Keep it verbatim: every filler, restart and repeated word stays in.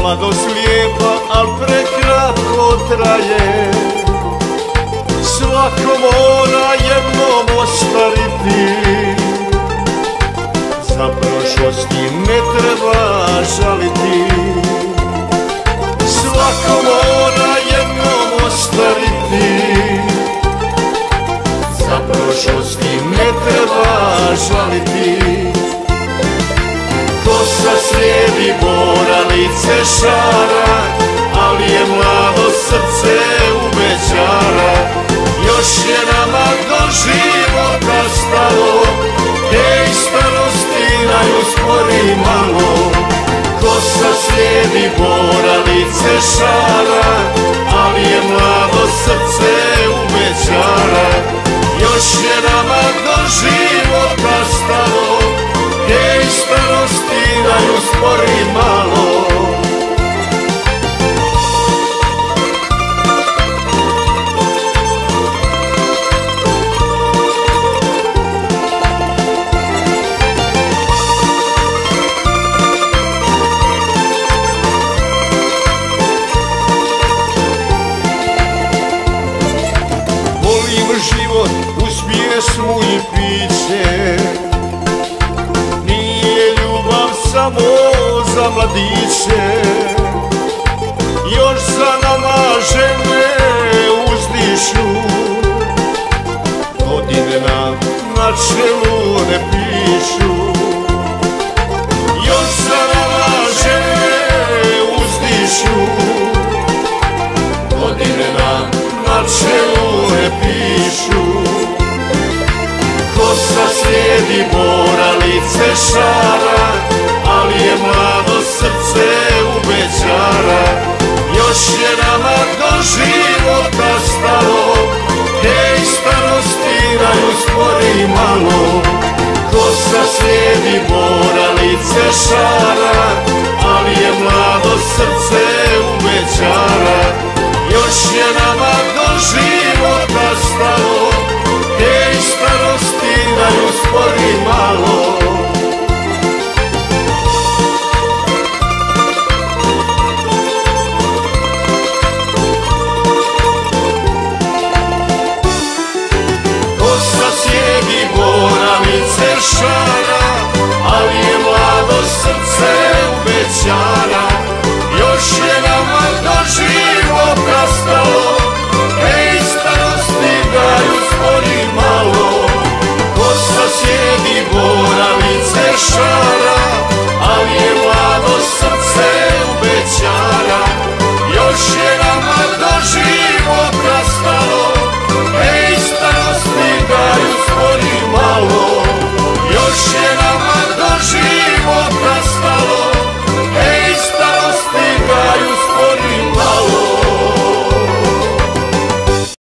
Mladost lijepa, al prekratko traje. Svako mora jednom ostariti. Za prošlosti ne treba žaliti. Svako mora jednom ostariti. Za prošlosti ne treba žaliti. Kosa slijedi bora, lice šara, ali je mlado srce u bećara. Još je nama do života stalo, ej starosti naj uspori malo. Kosa slijedi bora, lice šara, ali je mlado srce u bećara. Još je nama do života stalo, ej starosti naj uspori malo. Volim život uz pjesmu i piće. Nije ljubav samo za mladiće. Još za nama žene uzdišu. Godine nam na čelu ne pišu. Još za nama žene uzdišu. Godine nam na čelu ne pišu. Kosa slijedi bora, lice šara, ali je mlado srce u bećara. Još je nama do života stalo, ej starosti naj uspori malo. Kosa slijedi bora, lice šara, ali je mlado srce u bećara. Još je nama